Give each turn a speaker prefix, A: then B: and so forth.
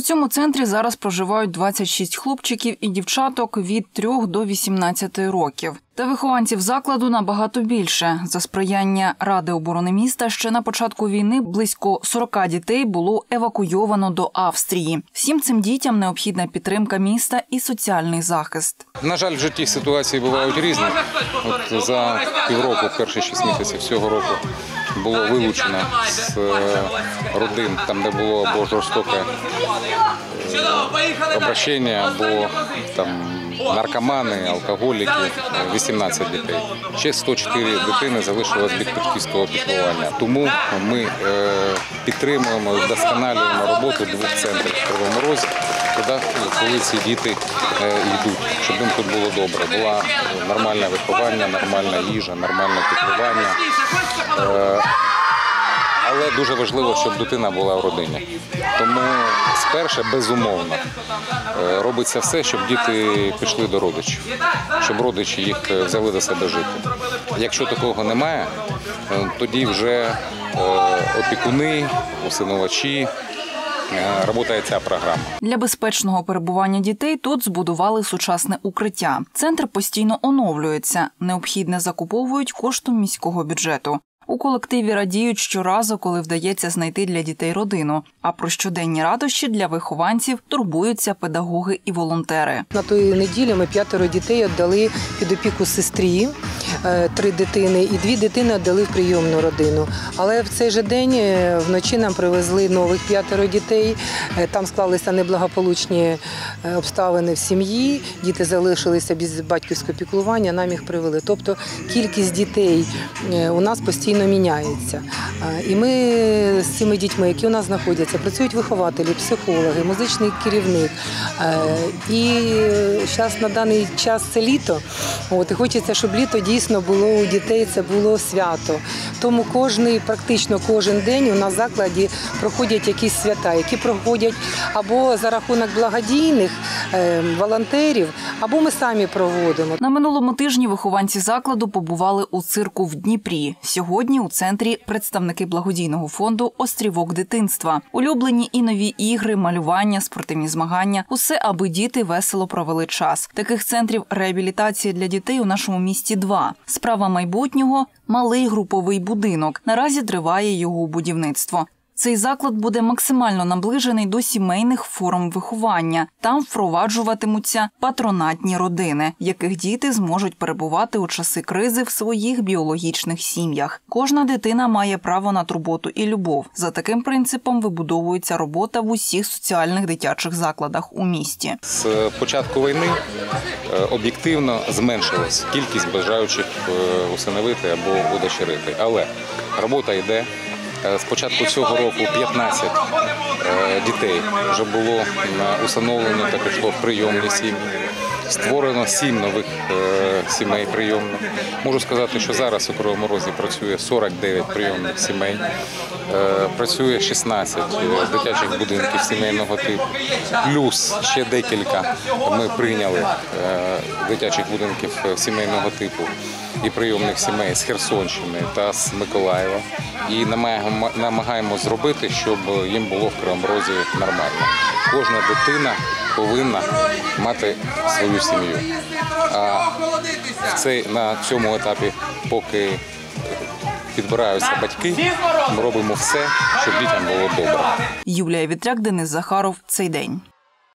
A: цьому центрі зараз проживають 26 хлопчиків і дівчаток від 3 до 18 років. Та вихованців закладу набагато більше. За сприяння Ради оборони міста ще на початку війни близько 40 дітей було евакуйовано до Австрії. Всім цим дітям необхідна підтримка міста і соціальний захист.
B: На жаль, в житті ситуації бувають різні. От за півроку, перші 6 місяців цього року було вилучено з родин, там де було або жорстоке обращення, або там наркомани, алкоголіки, 18 дітей. Ще 104 дитини залишилось без батьківського піклування. Тому ми підтримуємо і вдосконалюємо роботу двох центрів в Кривому Розі, туди, коли ці діти йдуть, щоб їм тут було добре. Була нормальне виховання, нормальна їжа, нормальне піклування. Але дуже важливо, щоб дитина була в родині. Тому спершу, безумовно, робиться все, щоб діти пішли до родичів, щоб родичі їх взяли до себе жити. Якщо такого немає, тоді вже опікуни, усиновувачі, працює ця програма.
A: Для безпечного перебування дітей тут збудували сучасне укриття. Центр постійно оновлюється. Необхідне закуповують коштом міського бюджету. У колективі радіють щоразу, коли вдається знайти для дітей родину. А про щоденні радощі для вихованців турбуються педагоги і волонтери.
C: На тої неділі ми 5 дітей віддали під опіку сестрі, 3 дитини, і 2 дитини віддали в прийомну родину. Але в цей же день вночі нам привезли нових 5 дітей. Там склалися неблагополучні обставини в сім'ї, діти залишилися без батьківського піклування, нам їх привели. Тобто кількість дітей у нас постійно міняється. І ми з цими дітьми, які у нас знаходяться, працюють вихователі, психологи, музичний керівник. І зараз на даний час це літо. І хочеться, щоб літо дійсно було у дітей, це було свято. Тому практично кожен день у нас в закладі проходять якісь свята, які проходять або за рахунок благодійних волонтерів, або ми самі проводимо.
A: На минулому тижні вихованці закладу побували у цирку в Дніпрі. Сьогодні у центрі представники благодійного фонду «Острівок дитинства». Улюблені і нові ігри, малювання, спортивні змагання – усе, аби діти весело провели час. Таких центрів реабілітації для дітей у нашому місті 2. Справа майбутнього – малий груповий будинок. Наразі триває його будівництво. Цей заклад буде максимально наближений до сімейних форм виховання. Там впроваджуватимуться патронатні родини, в яких діти зможуть перебувати у часи кризи в своїх біологічних сім'ях. Кожна дитина має право на турботу і любов. За таким принципом вибудовується робота в усіх соціальних дитячих закладах у місті.
B: З початку війни об'єктивно зменшилась кількість бажаючих усиновити або удочерити. Але робота йде. З початку цього року 15 дітей вже було усиновлено та пішло в прийомні сім'ї. Створено 7 нових сімей прийомних. Можу сказати, що зараз у Кривому Розі працює 49 прийомних сімей, працює 16 дитячих будинків сімейного типу, плюс ще декілька ми прийняли дитячих будинків сімейного типу і прийомних сімей з Херсонщини та з Миколаєва. І намагаємося зробити, щоб їм було в Кривому Розі нормально. Кожна дитина повинна мати свою сім'ю. А на цьому етапі, поки підбираються батьки, ми робимо все, щоб дітям було добре.
A: Юлія Вітряк, Денис Захаров. Цей день.